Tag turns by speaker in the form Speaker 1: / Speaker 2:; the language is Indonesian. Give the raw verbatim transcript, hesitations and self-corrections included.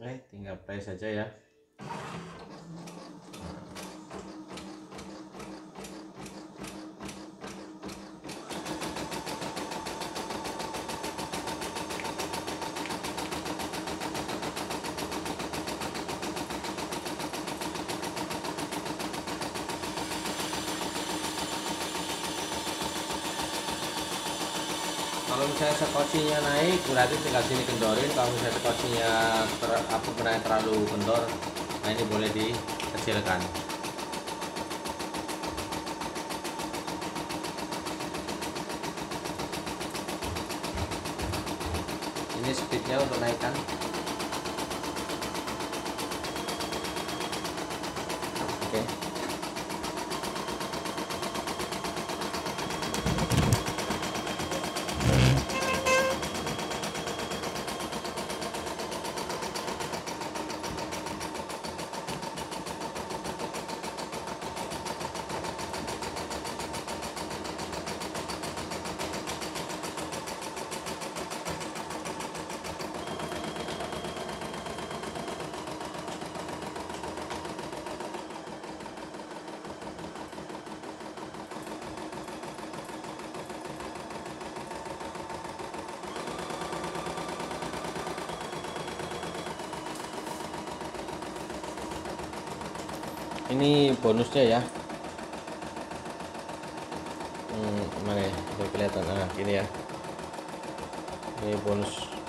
Speaker 1: Oke, tinggal play saja ya. Kalau misalnya sekocinya naik berarti tinggal sini kendorin. Kalau misalnya sekocinya ter, apa benangnya terlalu kendor, nah ini boleh dikecilkan. Ini speednya untuk naikkan. Oke. Ini bonusnya ya. Hmm, mana ya? Bisa kelihatan. Nah, gini ya. Ini bonus